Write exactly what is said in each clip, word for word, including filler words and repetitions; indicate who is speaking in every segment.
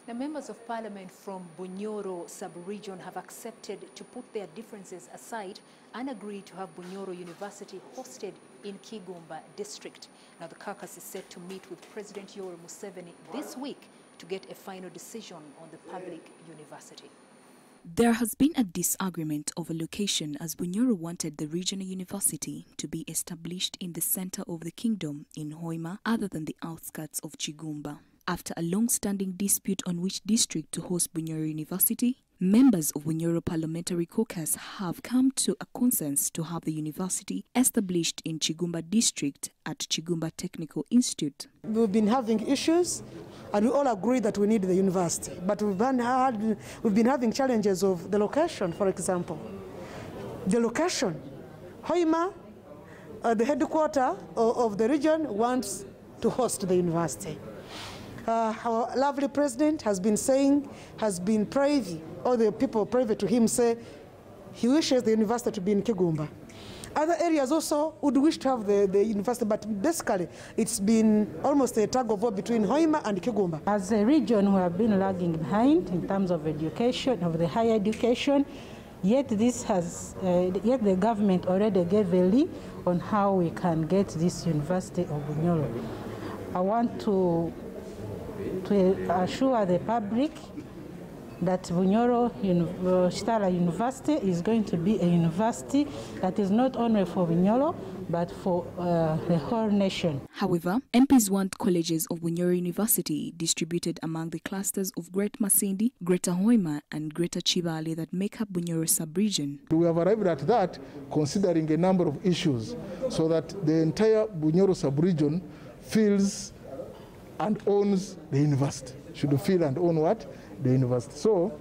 Speaker 1: The members of parliament from Bunyoro sub-region have accepted to put their differences aside and agreed to have Bunyoro University hosted in Kigumba district. Now the caucus is set to meet with President Yoweri Museveni this week to get a final decision on the public university.
Speaker 2: There has been a disagreement over location as Bunyoro wanted the regional university to be established in the center of the kingdom in Hoima other than the outskirts of Kigumba. After a long-standing dispute on which district to host Bunyoro University, members of Bunyoro Parliamentary Caucus have come to a consensus to have the university established in Kigumba district at Kigumba Technical Institute.
Speaker 3: We've been having issues and we all agree that we need the university, but we've been, had, we've been having challenges of the location, for example. The location, Hoima, uh, the headquarters of, of the region, wants to host the university. Uh, our lovely president has been saying, has been privy, all the people privy to him say he wishes the university to be in Kigumba. Other areas also would wish to have the, the university, but basically it's been almost a tug of war between Hoima and Kigumba.
Speaker 4: As a region, we have been lagging behind in terms of education, of the higher education, yet this has, uh, yet the government already gave a lead on how we can get this University of Bunyoro. I want to to assure the public that Bunyoro Shitara University is going to be a university that is not only for Bunyoro, but for uh, the whole nation.
Speaker 2: However, M Ps want colleges of Bunyoro University distributed among the clusters of Great Masindi, Greater Hoima, and Greater Chibale that make up Bunyoro sub-region.
Speaker 5: We have arrived at that considering a number of issues so that the entire Bunyoro sub-region feels and owns the university. Should feel and own what? The university. So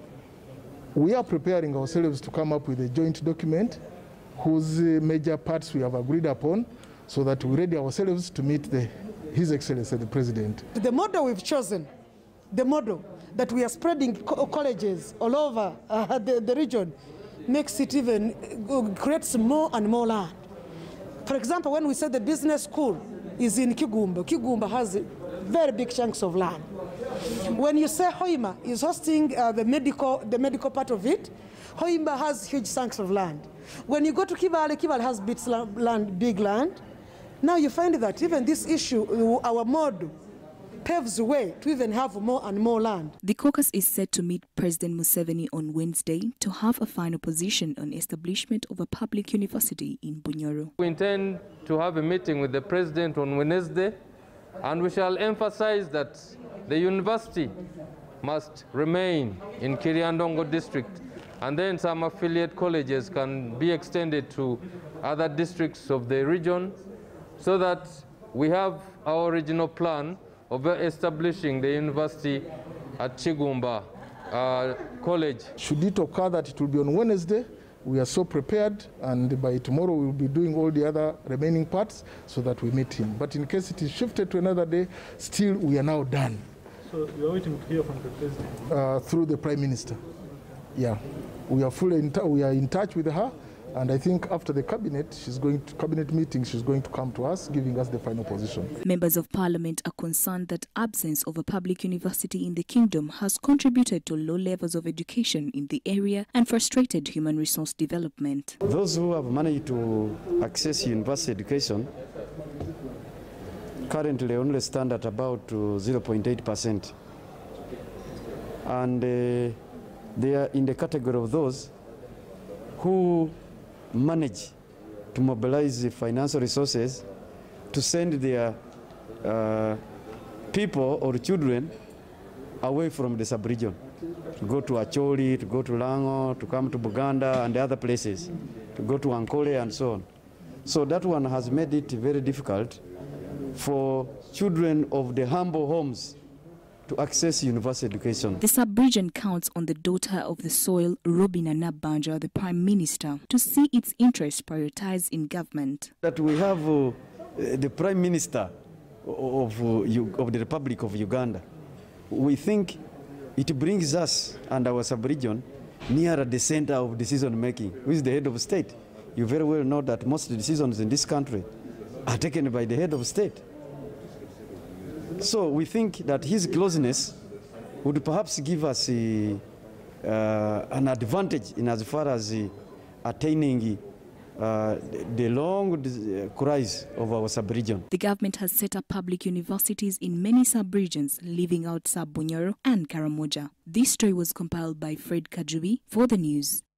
Speaker 5: we are preparing ourselves to come up with a joint document whose major parts we have agreed upon so that we ready ourselves to meet the, His Excellency the President.
Speaker 3: The model we've chosen, the model that we are spreading co colleges all over uh, the, the region, makes it even, uh, creates more and more land. For example, when we say the business school is in Kigumba, Kigumba has very big chunks of land. When you say Hoima is hosting uh, the medical the medical part of it, Hoima has huge chunks of land. When you go to Kibale, Kibale has bits land, big land. Now you find that even this issue, our model, paves the way to even have more and more land.
Speaker 2: The caucus is set to meet President Museveni on Wednesday to have a final position on establishment of a public university in Bunyoro.
Speaker 6: We intend to have a meeting with the President on Wednesday, and we shall emphasize that the university must remain in Kiriandongo district, and then some affiliate colleges can be extended to other districts of the region so that we have our original plan of establishing the university at Kigumba uh, College.
Speaker 5: Should it occur that it will be on Wednesday, we are so prepared, and by tomorrow we will be doing all the other remaining parts so that we meet him. But in case it is shifted to another day, still we are now done.
Speaker 7: So you are waiting to hear from the President?
Speaker 5: Uh, through the Prime Minister. Yeah, we are fully in we are in touch with her, and I think after the cabinet, she's going to cabinet meeting, she's going to come to us, giving us the final position.
Speaker 2: Members of Parliament are concerned that absence of a public university in the kingdom has contributed to low levels of education in the area and frustrated human resource development.
Speaker 8: Those who have managed to access university education currently only stand at about zero point eight percent, and uh, they are in the category of those who manage to mobilize the financial resources to send their uh, people or children away from the sub-region, to go to Acholi, to go to Lango, to come to Buganda and other places, to go to Ankole and so on. So that one has made it very difficult for children of the humble homes to access university education.
Speaker 2: The sub-region counts on the daughter of the soil, Robina Nabanja, the Prime Minister, to see its interests prioritized in government.
Speaker 8: That we have uh, the Prime Minister of, uh, of the Republic of Uganda. We think it brings us and our sub-region nearer the center of decision making, who is the head of state. You very well know that most decisions in this country are taken by the head of state. So we think that his closeness would perhaps give us uh, uh, an advantage in as far as uh, attaining uh, the long cries of our sub-region.
Speaker 2: The government has set up public universities in many sub-regions, leaving out Sub-Bunyoro and Karamoja. This story was compiled by Fred Kajubi for the news.